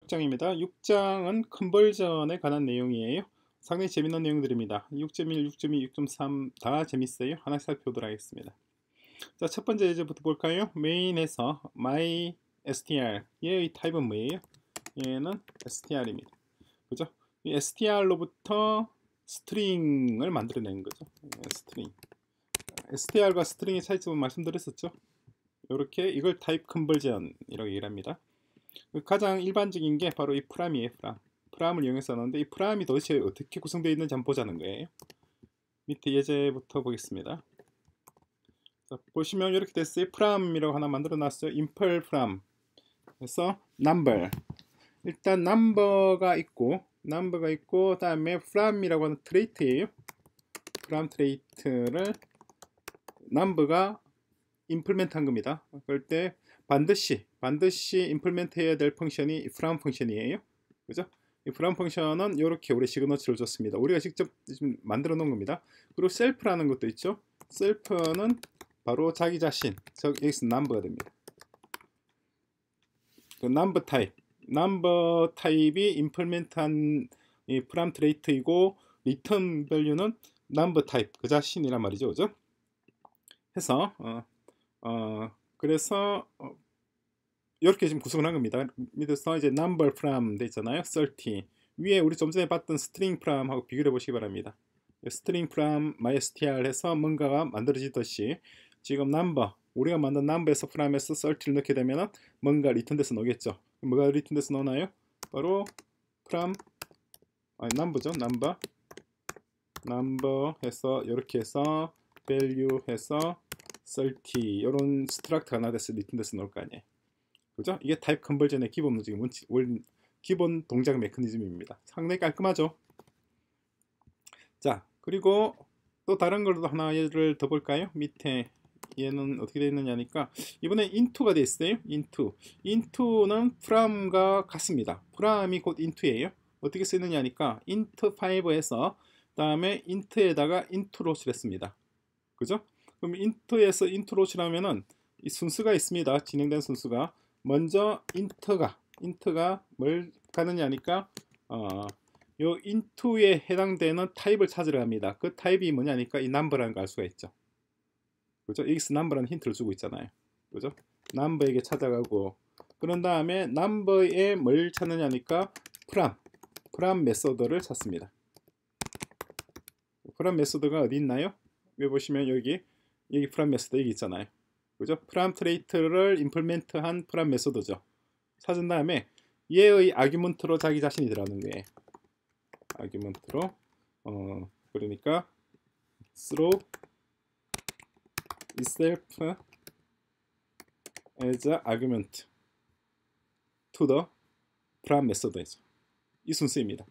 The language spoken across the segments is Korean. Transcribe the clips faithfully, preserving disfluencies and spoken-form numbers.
장입니다. 육 장은 컨버전에 관한 내용이에요. 상당히 재밌는 내용들입니다. 육 점 일, 육 점 이, 육 점 삼 다 재밌어요. 하나씩 살펴보도록 하겠습니다. 자, 첫 번째 예제부터 볼까요? 메인에서 myStr 얘의 타입은 뭐예요? 얘는 에스티알입니다. 그죠? 이 에스티알로부터 스트링을 만들어내는 거죠. 스트링. 에스티알과 스트링의 차이점은 말씀드렸었죠. 이렇게 이걸 타입 컨버전이라고 얘기를 합니다. 가장 일반적인 게 바로 이 프람이에요. 프람. 프람을 이용해서 하는데 이 프람이 도대체 어떻게 구성되어 있는지 한번 보자는 거예요. 밑에 예제부터 보겠습니다. 자, 보시면 이렇게 됐어요. 프람이라고 하나 만들어 놨어요. 임펄 프람. 그래서 number. 일단 number가 있고 number가 있고 그다음에 프람이라고 하는 트레이트예요. 프람 트레이트를 number가 임플멘트 한 겁니다. 그럴 때 반드시 반드시 임플멘트 해야 될 펑션이 from 펑션이에요. 그죠? 이 from 펑션은 이렇게 우리 시그너처를 줬습니다. 우리가 직접 지금 만들어 놓은 겁니다. 그리고 self라는 것도 있죠. self는 바로 자기 자신, 즉 여기서 number가 됩니다. 그 number 타입, number 타입이 임플멘트한 이 from 트레이트이고 return value는 number 타입 그 자신이란 말이죠. 그죠? 해서 어, 어 그래서 어, 이렇게 지금 구성을 한 겁니다. 밑에서 이제 number from 돼 있잖아요. 삼십. 위에 우리 좀 전에 봤던 string from 하고 비교해 보시기 바랍니다. string from mystr 해서 뭔가가 만들어지듯이 지금 number 우리가 만든 number에서 from에서 삼십를 넣게 되면 뭔가 리턴돼서 나오겠죠. 뭐가 리턴돼서 나오나요? 바로 from 아니 number죠. number number 해서 이렇게 해서 value 해서 삼십 이런 스트럭트가 하나 돼서 리턴돼서 나올 거 아니에요. 그죠? 이게 타입 컨버전의 기본 지금 원칙, 원, 기본 동작 메커니즘입니다. 상당히 깔끔하죠? 자, 그리고 또 다른 걸로 하나 예를 더 볼까요? 밑에 얘는 어떻게 되어 있느냐니까 이번에 into가 되어 있어요. into. into는 from과 같습니다. from이 곧 into예요. 어떻게 쓰느냐니까 int 오에서 다음에 int에다가 into로 칠했습니다. 그죠? 그럼 int에서 into로 칠하면은 이 순수가 있습니다. 진행된 순수가 먼저 int가 int가 뭘 가느냐니까 어, 요 into에 해당되는 타입을 찾으려 합니다. 그 타입이 뭐냐니까 이 number라는 걸 알 수가 있죠. 그죠? 여기서 number라는 힌트를 주고 있잖아요. 그죠? number에게 찾아가고 그런 다음에 number에 뭘 찾느냐니까 from from 메소드를 찾습니다. from 메소드가 어디 있나요? 여기 보시면 여기 여기 from 메소드 여기 있잖아요. 그죠? 프람 트레이트를 임플멘트한 프람 메소드죠. 찾은 다음에 얘의 아규먼트로 자기 자신이 들어가는 거예요. 아규먼트로 어 그러니까 throw itself as a argument to the pram method죠. 이 순서입니다.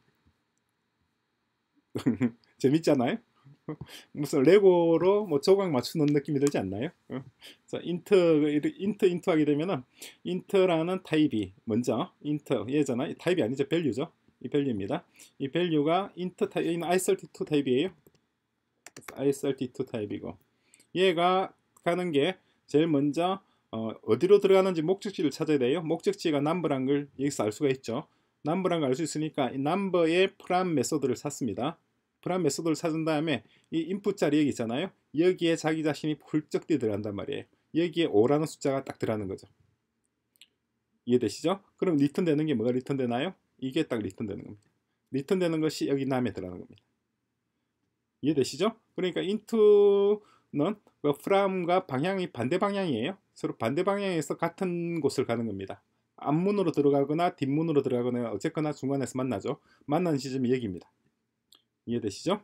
재밌잖아요? 무슨 레고로 뭐 조각 맞추는 느낌이 들지 않나요? 어. 자, 인트 인트 인트 하게 되면은 인트라는 타입이 먼저 인트 얘잖아. 타입이 아니죠. 밸류죠. 이 밸류입니다. 이 밸류가 인트 타입인 아이 삼십이 타입이에요. 아이 삼십이 타입이고 얘가 가는 게 제일 먼저 어, 어디로 들어가는지 목적지를 찾아야 돼요. 목적지가 number란 걸 여기서 알 수가 있죠. number란 걸 알 수 있으니까 이 number의 프람 메소드를 찾습니다. 프람 메소드를 찾은 다음에 이 인풋 자리 여기 있잖아요. 여기에 자기 자신이 훌쩍 뛰어 들어간단 말이에요. 여기에 오라는 숫자가 딱 들어가는 거죠. 이해되시죠? 그럼 리턴 되는 게 뭐가 리턴 되나요? 이게 딱 리턴 되는 겁니다. 리턴 되는 것이 여기 남에 들어가는 겁니다. 이해되시죠? 그러니까 into는 그 from과 방향이 반대 방향이에요. 서로 반대 방향에서 같은 곳을 가는 겁니다. 앞문으로 들어가거나 뒷문으로 들어가거나 어쨌거나 중간에서 만나죠. 만나는 지점이 여기입니다. 이해되시죠?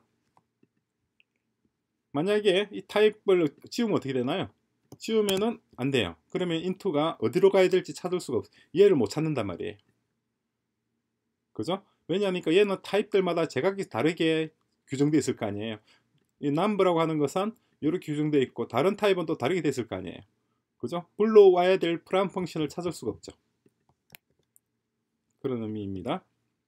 만약에 이 타입을 지우면 어떻게 되나요? 지우면은 안 돼요. 그러면 into가 어디로 가야 될지 찾을 수가 없어요. 얘를 못 찾는단 말이에요. 그죠? 왜냐하니까 얘는 타입들마다 제각기 다르게 규정되어 있을 거 아니에요. 이 number라고 하는 것은 이렇게 규정되어 있고 다른 타입은 또 다르게 되어 있을 거 아니에요. 그죠? 불러와야 될 프람 펑션을 찾을 수가 없죠. 그런 의미입니다.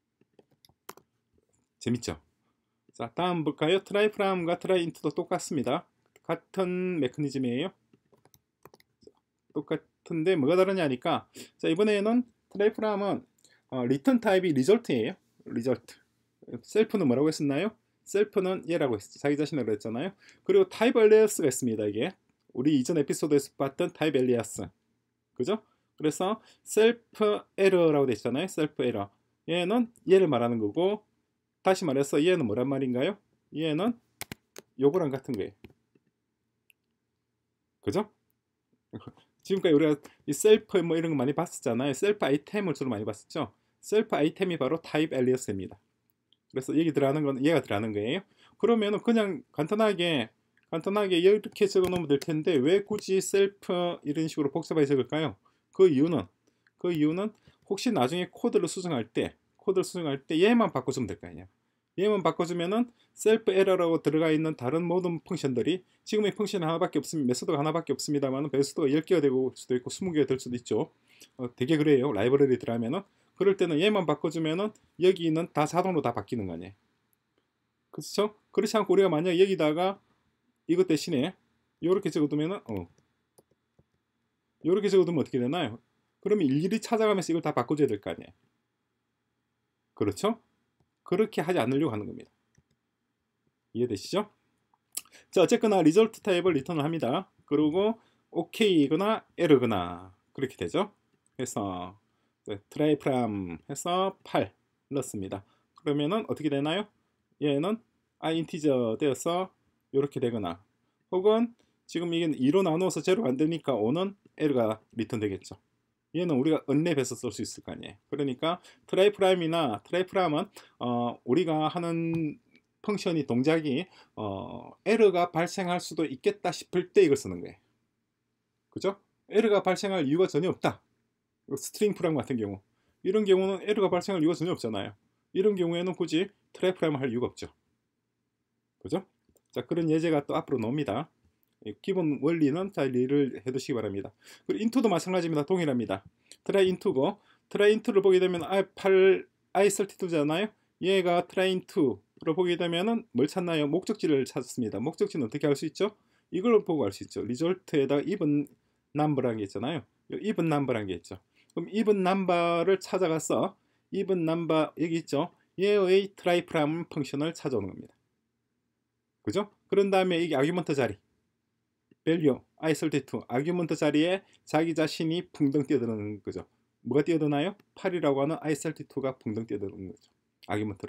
재밌죠? 자, 다음 볼까요? try from과 try into도 똑같습니다. 같은 메커니즘이에요. 똑같은데 뭐가 다르냐니까 자, 이번에는 try from은 어, 리턴 타입이 리절트예요. 리절트. 셀프는 뭐라고 했었나요? 셀프는 얘라고 했었죠. 자기 자신을 그랬잖아요. 그리고 타입 엘리아스가 있습니다. 이게 우리 이전 에피소드에서 봤던 타입 엘리아스. 그죠? 그래서 셀프 에러라고 돼 있잖아요. 셀프 에러. 얘는 얘를 말하는 거고, 다시 말해서 얘는 뭐란 말인가요? 얘는 요거랑 같은 거예요. 그죠? 지금까지 우리가 이 셀프 뭐 이런 거 많이 봤었잖아요. 셀프 아이템을 주로 많이 봤었죠. 셀프 아이템이 바로 타입 엘리어스입니다. 그래서 여기 들어가는 건 얘가 들어가는 거예요. 그러면은 그냥 간단하게 간단하게 이렇게 적어 놓으면 될 텐데 왜 굳이 셀프 이런 식으로 복잡하게 적을까요? 그 이유는 그 이유는 혹시 나중에 코드를 수정할 때 코드를 수정할 때 얘만 바꿔주면 될 거 아니에요. 얘만 바꿔주면은 셀프 에러라고 들어가 있는 다른 모든 펑션들이 지금의 펑션 하나밖에 없습니다. 메소드가 하나밖에 없습니다만 메소드가 열 개가 되고 수도 있고 스무 개가 될 수도 있죠. 어, 되게 그래요. 라이브러리 들어가면은 그럴 때는 얘만 바꿔주면은 여기 있는 다 자동으로 다 바뀌는 거 아니에요. 그렇죠? 그렇지 않고 우리가 만약 여기다가 이것 대신에 이렇게 적어두면은 어 이렇게 적어두면 어떻게 되나요? 그러면 일일이 찾아가면서 이걸 다 바꿔줘야 될 거 아니에요. 그렇죠? 그렇게 하지 않으려고 하는 겁니다. 이해되시죠? 자, 어쨌거나 리절트 타입을 리턴을 합니다. 그리고 오케이거나 에러거나 그렇게 되죠. 그래서 트라이 프람 해서 팔 넣습니다. 그러면은 어떻게 되나요? 얘는 i 인티저 되어서 이렇게 되거나 혹은 지금 이게 이로 나누어서 제로가 안 되니까 오는 에러가 리턴 되겠죠. 얘는 우리가 언랩해서 쓸 수 있을 거 아니에요. 그러니까 트라이 프라임이나 트라이 프람은 어, 우리가 하는 펑션이 동작이 어, 에러가 발생할 수도 있겠다 싶을 때 이걸 쓰는 거예요. 그죠? 에러가 발생할 이유가 전혀 없다. 스트링 프람 같은 경우 이런 경우는 에러가 발생할 이유가 전혀 없잖아요. 이런 경우에는 굳이 트라이 프람을 할 이유가 없죠. 그죠? 자, 그런 예제가 또 앞으로 나옵니다. 기본 원리는 잘 이해를 해두시기 바랍니다. 그리고 인투도 마찬가지입니다. 동일합니다. 트라이 인투고 트라이 인투를 보게 되면 팔 아이 삼십이잖아요. 얘가 트라이 인투로 보게 되면은 뭘 찾나요? 목적지를 찾습니다. 목적지는 어떻게 알 수 있죠? 이걸 보고 알 수 있죠. 리졸트에다가 even number라는 게 있잖아요. even number라는 게 있죠. 그럼 even number를 찾아가서 even number 여기 있죠. 얘의 트라이 프람 펑션을 찾아오는 겁니다. 그죠? 그런 다음에 이게 아규먼트 자리 value 아이 삼십이 아규먼트 자리에 자기 자신이 붕덩 뛰어드는 거죠. 뭐가 뛰어드나요? 팔이라고 하는 아이 삼십이가 붕덩 뛰어드는 거죠. 아규먼트로.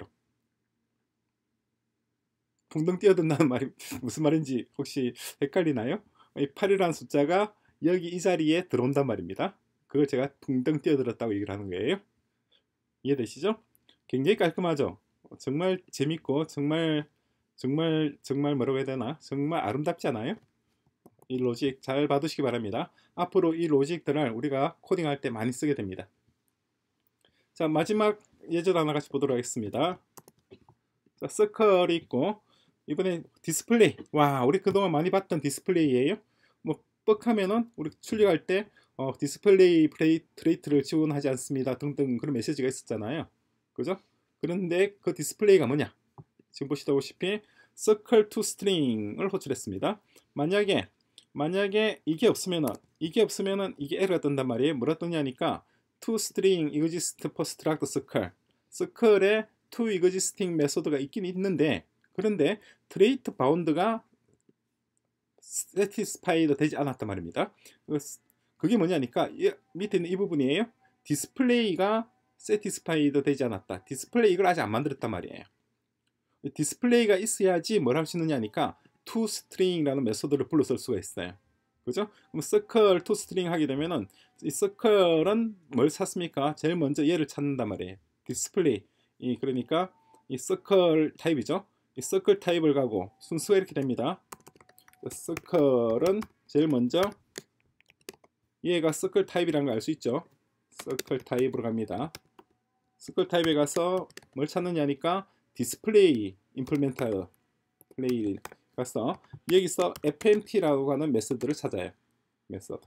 붕덩 뛰어든다는 말이 무슨 말인지 혹시 헷갈리나요? 이 팔이라는 숫자가 여기 이 자리에 들어온단 말입니다. 그걸 제가 붕덩 뛰어들었다고 얘기를 하는 거예요. 이해되시죠? 굉장히 깔끔하죠? 정말 재밌고 정말 정말 정말 뭐라고 해야 되나? 정말 아름답지 않아요? 이 로직 잘 봐두시기 바랍니다. 앞으로 이 로직들을 우리가 코딩할 때 많이 쓰게 됩니다. 자, 마지막 예제도 하나 같이 보도록 하겠습니다. 자, 서클이 있고 이번에 디스플레이. 와, 우리 그동안 많이 봤던 디스플레이예요. 뭐 뻑하면은 우리 출력할 때 어, 디스플레이 트레이트를 지원하지 않습니다 등등 그런 메시지가 있었잖아요. 그죠? 그런데 그 디스플레이가 뭐냐? 지금 보시다시피 circle to string을 호출했습니다. 만약에 만약에 이게 없으면은 이게 없으면은 이게 에러가 뜬단 말이에요. 뭐라 뜨냐니까 to string exist for struct circle. circle에 to existing 메소드가 있긴 있는데 그런데 trait bound가 satisfied 되지 않았단 말입니다. 그게 뭐냐니까 이, 밑에 있는 이 부분이에요. 디스플레이가 satisfied 되지 않았다. 디스플레이 이걸 아직 안 만들었단 말이에요. 디스플레이가 있어야지 뭘 할 수 있느냐니까 toString이라는 메소드를 불러 쓸 수가 있어요. 그죠? 그럼 circle toString 하게 되면은 이 circle은 뭘 찾습니까? 제일 먼저 얘를 찾는단 말이에요. 디스플레이. 이 그러니까 이 circle 타입이죠. 이 circle 타입을 가고 순수가 이렇게 됩니다. circle은 제일 먼저 얘가 circle 타입이라는 걸 알 수 있죠. circle 타입으로 갑니다. circle 타입에 가서 뭘 찾느냐니까 디스플레이 임플멘트 플레이 가서 여기서 에프엠티라고 하는 메소드를 찾아요. 메소드.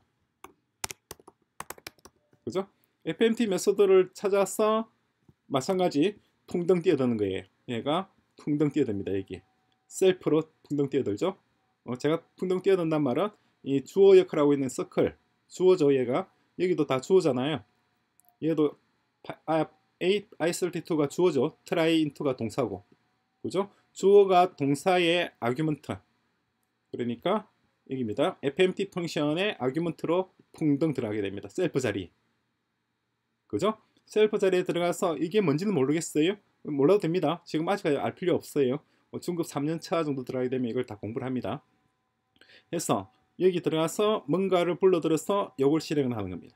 그죠? 에프엠티 메소드를 찾아서 마찬가지 풍덩 뛰어드는 거예요. 얘가 풍덩 뛰어듭니다. 여기 셀프로 풍덩 뛰어들죠. 어, 제가 풍덩 뛰어든단 말은 이 주어 역할을 하고 있는 서클 주어죠. 얘가 여기도 다 주어잖아요. 얘도 파, 아, 에잇 아이 삼십이가 주어죠. try into가 동사고, 그죠? 주어가 동사의 아규먼트, 그러니까 여기입니다. 에프엠티 펑션의 아규먼트로 풍덩 들어가게 됩니다. 셀프 자리, 그죠? 셀프 자리에 들어가서 이게 뭔지는 모르겠어요. 몰라도 됩니다. 지금 아직 알 필요 없어요. 뭐 중급 삼 년 차 정도 들어가게 되면 이걸 다 공부를 합니다. 그래서 여기 들어가서 뭔가를 불러들여서 이걸 실행을 하는 겁니다.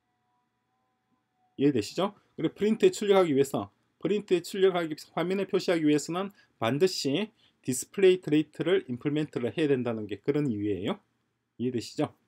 이해되시죠? 그리고 프린트에 출력하기 위해서, 프린트에 출력하기, 화면에 표시하기 위해서는 반드시 디스플레이 트레이트를 임플멘트를 해야 된다는 게 그런 이유예요. 이해되시죠?